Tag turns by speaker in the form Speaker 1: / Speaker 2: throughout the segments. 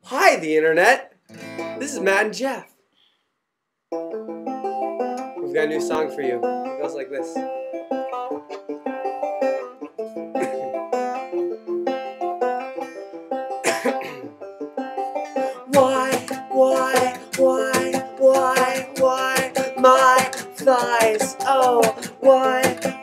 Speaker 1: Hi, the internet. This is Matt and Jeff. We've got a new song for you. It goes like this. Why, my thighs? Oh, why,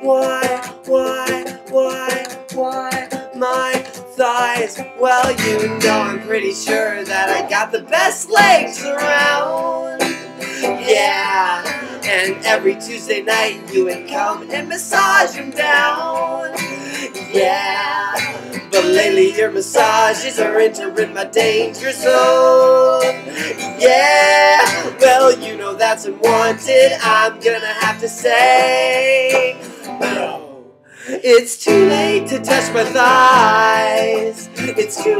Speaker 1: my thighs? Well, you know I'm pretty sure that I got the best legs around. Yeah, and every Tuesday night you would come and massage them down. Yeah, but lately your massages are entering my danger zone. Yeah, well, you know that's unwanted, I'm gonna have to say no. It's too late to touch my thighs. It's too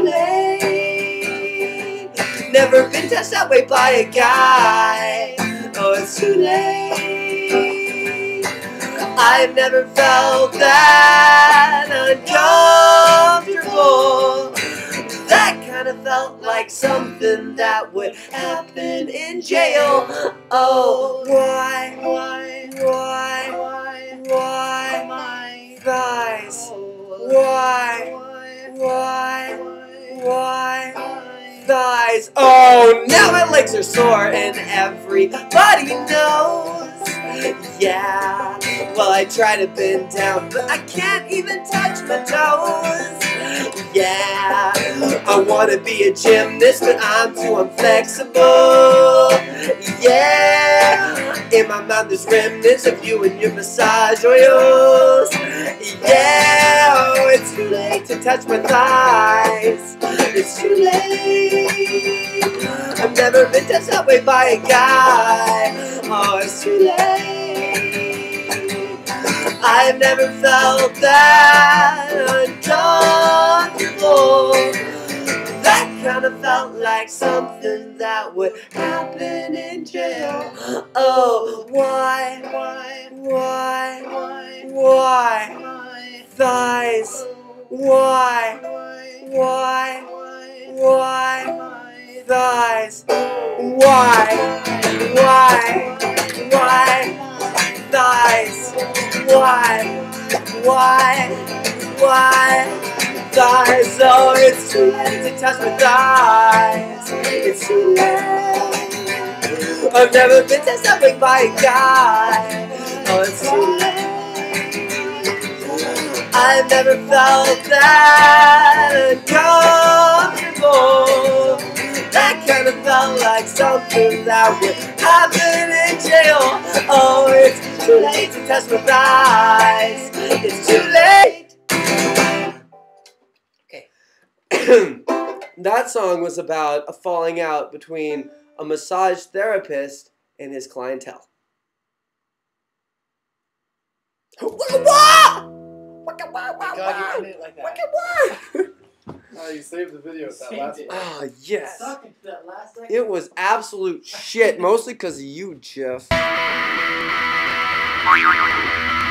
Speaker 1: late. Never been touched that way by a guy. Oh, it's too late. I've never felt that uncomfortable. That kind of felt like something that would happen in jail. Oh, why my thighs? Why thighs? Oh, now my legs are sore and everybody knows. Yeah, well, I try to bend down, but I can't even touch my toes. Yeah, I want to be a gymnast, but I'm too inflexible. Yeah, in my mind there's remnants of you and your massage oils. Yeah, oh, it's too late to touch my thighs. It's too late. I've never been touched that way by a guy. Oh, it's too late. I've never felt that uncomfortable. That kind of felt like something that would happen in jail. Oh, why thighs? Why thighs? Why thighs? Why thighs? Oh, it's too late to touch my thighs. It's too late. I've never been touched that way by a guy. Oh, it's too late. I've never felt that uncomfortable. That kind of felt like something that would happen in jail. Oh, it's too late to touch my thighs. It's too late. Okay. That song was about a falling out between a massage therapist and his clientele.
Speaker 2: God, you ended it like that.
Speaker 3: Oh, you saved the video with that last one.
Speaker 1: Oh, yes.
Speaker 2: That last second.
Speaker 1: It was absolute shit, mostly because of you, Jeff.